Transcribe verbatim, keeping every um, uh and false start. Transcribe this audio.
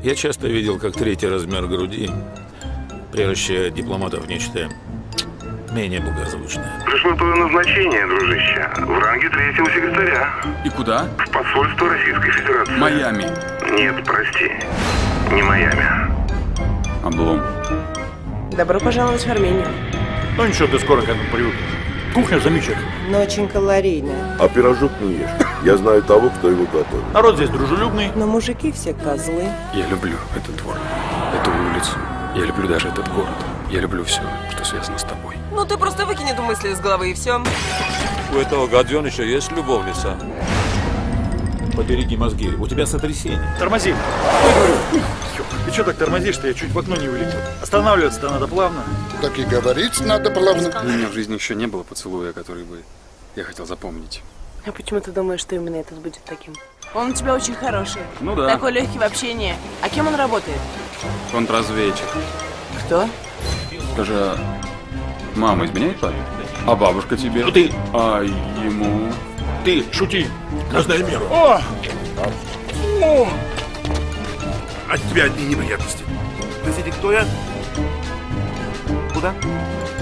Я часто видел, как третий размер груди превращает дипломатов в нечто менее благозвучное. Пришло твое назначение, дружище, в ранге третьего секретаря. И куда? В посольство Российской Федерации. Майами. Нет, прости, не Майами. Облом. Добро пожаловать в Армению. Ну ничего, ты скоро к этому привыкнешь. Кухня замечательная. Но очень калорийная. А пирожок не ешь. Я знаю того, кто его готовит. Народ здесь дружелюбный. Но мужики все козлы. Я люблю этот двор, эту улицу. Я люблю даже этот город. Я люблю все, что связано с тобой. Ну ты просто выкинь эту мысль из головы и все. У этого гаденыша есть любовница. Побереги мозги, у тебя сотрясение. Тормози. Ой, говорю. Ты что так тормозишь-то? Я чуть в окно не вылетел. Останавливаться-то надо плавно. Так и говорить надо плавно. У меня в жизни еще не было поцелуя, который бы я хотел запомнить. А почему ты думаешь, что именно этот будет таким? Он у тебя очень хороший. Ну да. Такой легкий в общении. А кем он работает? Контрразведчик. Кто? Скажи, а мама изменяет папе? А бабушка тебе? Ну ты, А ему? ты шути. Знай меру. О! О! От тебя одни неприятности. Простите, кто я? Куда?